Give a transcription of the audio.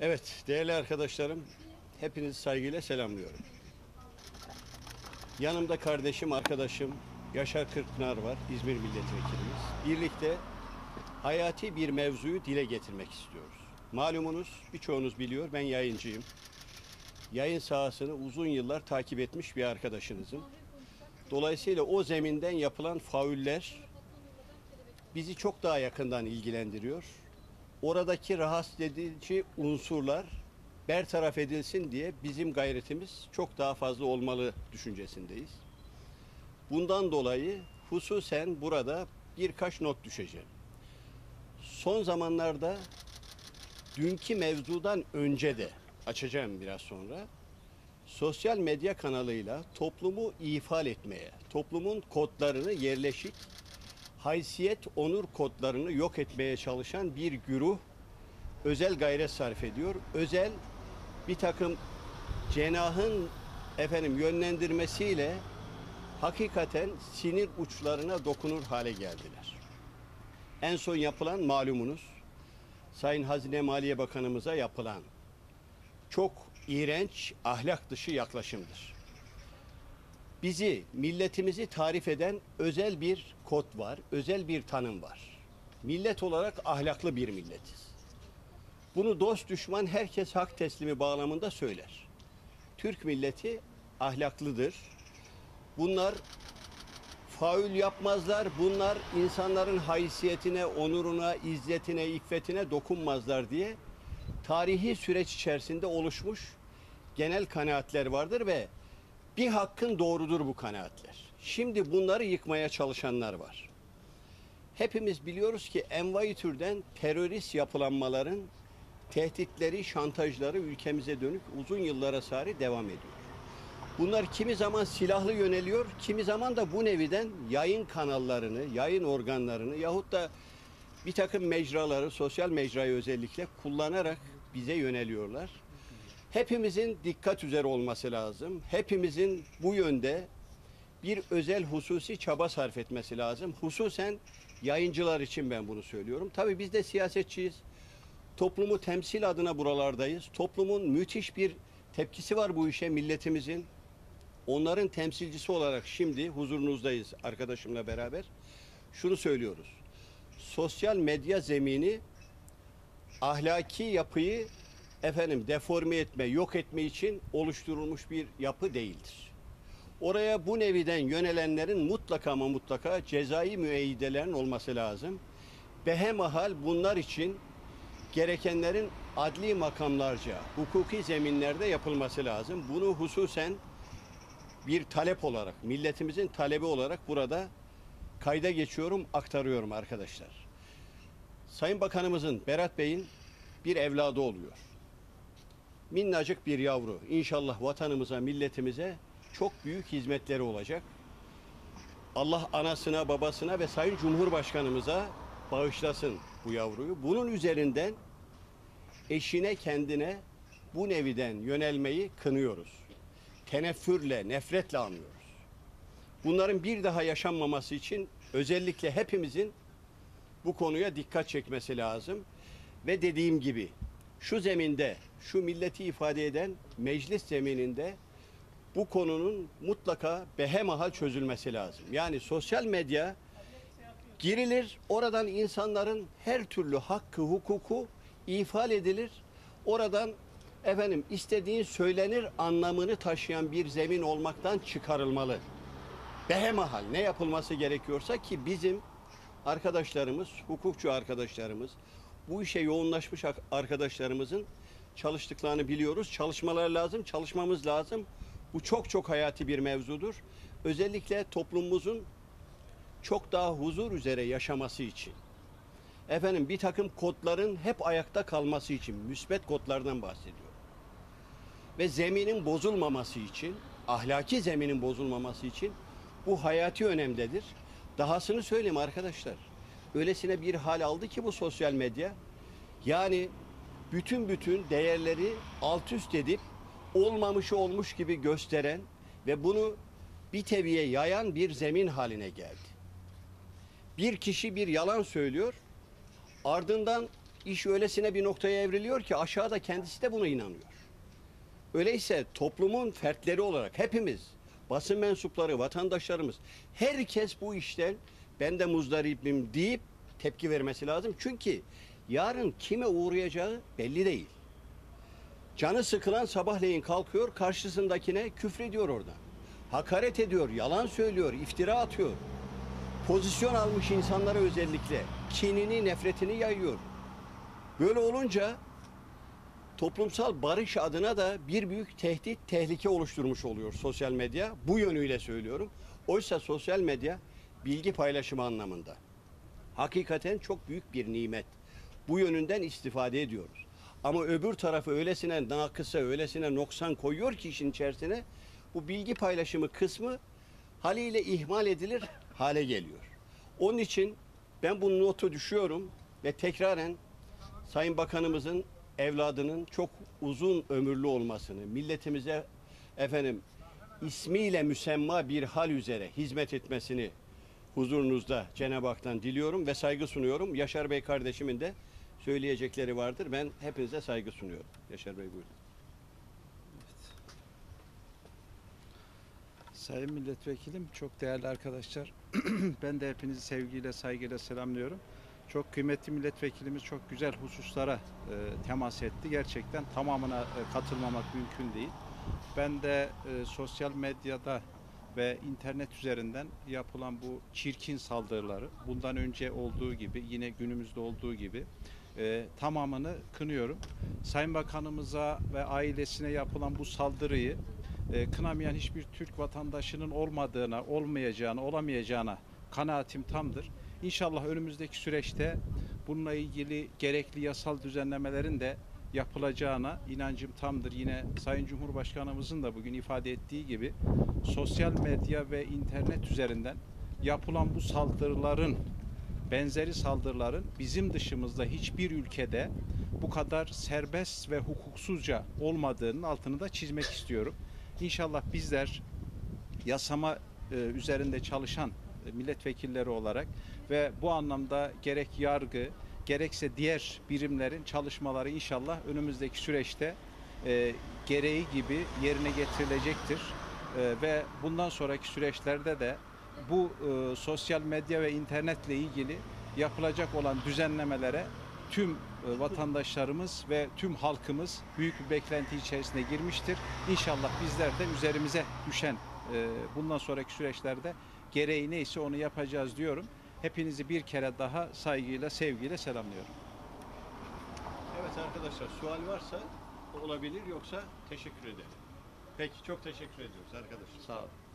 Evet, değerli arkadaşlarım, hepinizi saygıyla selamlıyorum. Yanımda kardeşim, arkadaşım Yaşar Kırkpınar var, İzmir milletvekilimiz. Birlikte hayati bir mevzuyu dile getirmek istiyoruz. Malumunuz, birçoğunuz biliyor, ben yayıncıyım. Yayın sahasını uzun yıllar takip etmiş bir arkadaşınızım. Dolayısıyla o zeminden yapılan fauller bizi çok daha yakından ilgilendiriyor. Oradaki rahatsız edici unsurlar bertaraf edilsin diye bizim gayretimiz çok daha fazla olmalı düşüncesindeyiz. Bundan dolayı hususen burada birkaç not düşeceğim. Son zamanlarda dünkü mevzudan önce de açacağım biraz sonra. Sosyal medya kanalıyla toplumu ifade etmeye, toplumun kodlarını yerleşik haysiyet, onur kodlarını yok etmeye çalışan bir güruh özel gayret sarf ediyor. Özel bir takım cenahın yönlendirmesiyle hakikaten sinir uçlarına dokunur hale geldiler. En son yapılan malumunuz Sayın Hazine Maliye Bakanımıza yapılan çok iğrenç, ahlak dışı yaklaşımdır. Bizi, milletimizi tarif eden özel bir kod var, özel bir tanım var. Millet olarak ahlaklı bir milletiz. Bunu dost düşman herkes hak teslimi bağlamında söyler. Türk milleti ahlaklıdır. Bunlar faul yapmazlar. Bunlar insanların haysiyetine, onuruna, izzetine, iffetine dokunmazlar diye tarihi süreç içerisinde oluşmuş genel kanaatler vardır ve bir hakkın doğrudur bu kanaatler. Şimdi bunları yıkmaya çalışanlar var. Hepimiz biliyoruz ki envai türden terörist yapılanmaların tehditleri, şantajları ülkemize dönük uzun yıllara sari devam ediyor. Bunlar kimi zaman silahlı yöneliyor, kimi zaman da bu neviden yayın kanallarını, yayın organlarını yahut da bir takım mecraları, sosyal mecrayı özellikle kullanarak bize yöneliyorlar. Hepimizin dikkat üzere olması lazım. Hepimizin bu yönde bir özel hususi çaba sarf etmesi lazım. Hususen yayıncılar için ben bunu söylüyorum. Tabii biz de siyasetçiyiz. Toplumu temsil adına buralardayız. Toplumun müthiş bir tepkisi var bu işe milletimizin. Onların temsilcisi olarak şimdi huzurunuzdayız arkadaşımla beraber. Şunu söylüyoruz. Sosyal medya zemini ahlaki yapıyı deforme etme, yok etme için oluşturulmuş bir yapı değildir. Oraya bu neviden yönelenlerin mutlaka ama mutlaka cezai müeyyidelerin olması lazım. Behemahal bunlar için gerekenlerin adli makamlarca, hukuki zeminlerde yapılması lazım. Bunu hususen bir talep olarak, milletimizin talebi olarak burada kayda geçiyorum, aktarıyorum arkadaşlar. Sayın Bakanımızın, Berat Bey'in bir evladı oluyor. Minnacık bir yavru. İnşallah vatanımıza, milletimize çok büyük hizmetleri olacak. Allah anasına, babasına ve Sayın Cumhurbaşkanımıza bağışlasın bu yavruyu. Bunun üzerinden eşine, kendine bu neviden yönelmeyi kınıyoruz. Teneffürle, nefretle anlıyoruz. Bunların bir daha yaşanmaması için özellikle hepimizin bu konuya dikkat çekmesi lazım. Ve dediğim gibi şu zeminde, şu milleti ifade eden meclis zemininde bu konunun mutlaka behemahal çözülmesi lazım. Yani sosyal medya girilir, oradan insanların her türlü hakkı, hukuku ifade edilir. Oradan istediğin söylenir anlamını taşıyan bir zemin olmaktan çıkarılmalı. Behemahal ne yapılması gerekiyorsa ki bizim arkadaşlarımız, hukukçu arkadaşlarımız, bu işe yoğunlaşmış arkadaşlarımızın çalıştıklarını biliyoruz. Çalışmalar lazım, çalışmamız lazım. Bu çok çok hayati bir mevzudur. Özellikle toplumumuzun çok daha huzur üzere yaşaması için. Bir takım kodların hep ayakta kalması için, müsbet kodlardan bahsediyorum. Ve zeminin bozulmaması için, ahlaki zeminin bozulmaması için bu hayati önemdedir. Dahasını söyleyeyim arkadaşlar. Öylesine bir hal aldı ki bu sosyal medya. Yani bütün değerleri alt üst edip olmamışı olmuş gibi gösteren ve bunu bir teviye yayan bir zemin haline geldi. Bir kişi bir yalan söylüyor. Ardından İş öylesine bir noktaya evriliyor ki aşağıda kendisi de buna inanıyor. Öyleyse toplumun fertleri olarak hepimiz, basın mensupları, vatandaşlarımız, herkes bu işten ben de muzdaribim deyip tepki vermesi lazım. Çünkü yarın kime uğrayacağı belli değil. Canı sıkılan sabahleyin kalkıyor, karşısındakine küfrediyor orada. Hakaret ediyor, yalan söylüyor, iftira atıyor. Pozisyon almış insanlara özellikle kinini, nefretini yayıyor. Böyle olunca toplumsal barış adına da bir büyük tehdit, tehlike oluşturmuş oluyor sosyal medya. Bu yönüyle söylüyorum. Oysa sosyal medya bilgi paylaşımı anlamında hakikaten çok büyük bir nimet. Bu yönünden istifade ediyoruz. Ama öbür tarafı öylesine nakısa, öylesine noksan koyuyor ki işin içerisine bu bilgi paylaşımı kısmı haliyle ihmal edilir hale geliyor. Onun için ben bu notu düşüyorum ve tekraren Sayın Bakanımızın evladının çok uzun ömürlü olmasını, milletimize ismiyle müsemma bir hal üzere hizmet etmesini huzurunuzda Cenab-ı Hak'tan diliyorum ve saygı sunuyorum. Yaşar Bey kardeşimin de söyleyecekleri vardır. Ben hepinize saygı sunuyorum. Yaşar Bey buyurun. Sayın Milletvekilim, çok değerli arkadaşlar, ben de hepinizi sevgiyle, saygıyla selamlıyorum. Çok kıymetli milletvekilimiz çok güzel hususlara temas etti. Gerçekten tamamına katılmamak mümkün değil. Ben de sosyal medyada ve internet üzerinden yapılan bu çirkin saldırıları, bundan önce olduğu gibi, yine günümüzde olduğu gibi tamamını kınıyorum. Sayın Bakanımıza ve ailesine yapılan bu saldırıyı kınamayan hiçbir Türk vatandaşının olmadığına, olmayacağına, olamayacağına kanaatim tamdır. İnşallah önümüzdeki süreçte bununla ilgili gerekli yasal düzenlemelerin de yapılacağına inancım tamdır. Yine Sayın Cumhurbaşkanımızın da bugün ifade ettiği gibi sosyal medya ve internet üzerinden yapılan bu saldırıların, benzeri saldırıların bizim dışımızda hiçbir ülkede bu kadar serbest ve hukuksuzca olmadığının altını da çizmek istiyorum. İnşallah bizler yasama üzerinde çalışan milletvekilleri olarak ve bu anlamda gerek yargı gerekse diğer birimlerin çalışmaları inşallah önümüzdeki süreçte gereği gibi yerine getirilecektir. Ve bundan sonraki süreçlerde de bu sosyal medya ve internetle ilgili yapılacak olan düzenlemelere tüm vatandaşlarımız ve tüm halkımız büyük bir beklenti içerisine girmiştir. İnşallah bizler de üzerimize düşen bundan sonraki süreçlerde gereği neyse onu yapacağız diyorum. Hepinizi bir kere daha saygıyla, sevgiyle selamlıyorum. Evet arkadaşlar, sual varsa olabilir, yoksa teşekkür ederim. Peki, çok teşekkür ediyoruz arkadaşlar. Sağ olun.